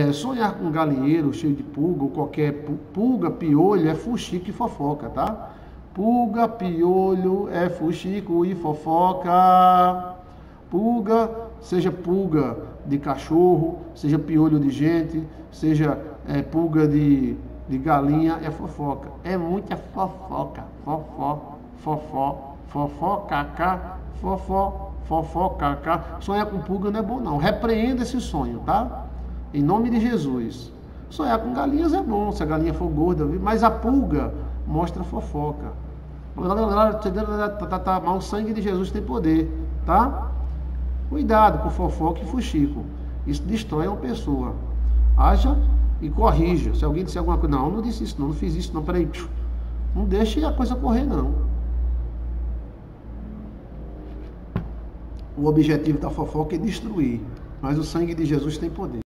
Sonhar com um galinheiro cheio de pulga, ou qualquer pulga, piolho, é fuxico e fofoca, tá? Pulga, piolho, é fuxico e fofoca. Pulga, seja pulga de cachorro, seja piolho de gente, seja pulga de galinha, é fofoca. É muita fofoca. Fofocacá, fofocacá. Sonhar com pulga não é bom não. Repreenda esse sonho, tá? Em nome de Jesus. Sonhar com galinhas é bom, se a galinha for gorda, mas a pulga mostra fofoca. Mas o sangue de Jesus tem poder, tá? Cuidado com fofoca e fuxico. Isso destrói uma pessoa. Haja e corrija. Se alguém disser alguma coisa, não disse isso, não fiz isso, não, peraí. Não deixe a coisa correr, não. O objetivo da fofoca é destruir. Mas o sangue de Jesus tem poder.